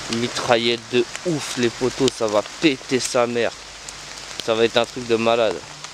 Mitraillette de ouf les poteaux, ça va péter sa mère. Ça va être un truc de malade.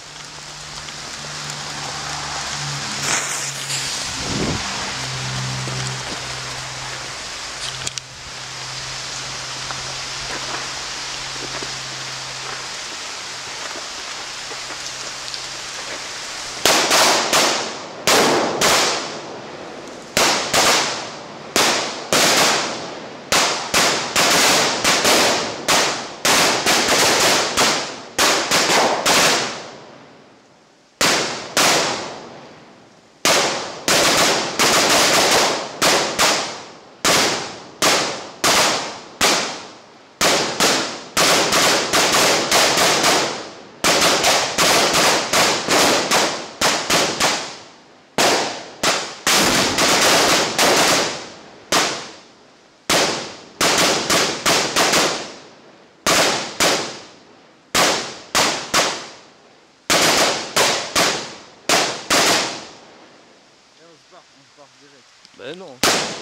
On part direct. Ben non.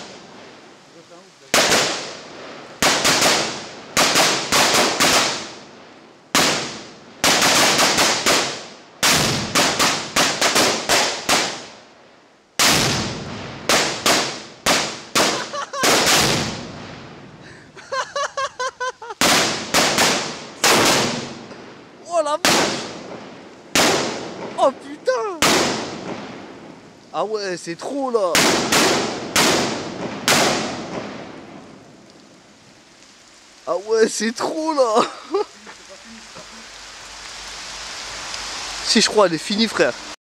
Oh la vache! Oh putain! Ah ouais, c'est trop là! Ah ouais, c'est trop là! Si, je crois, elle est finie, frère.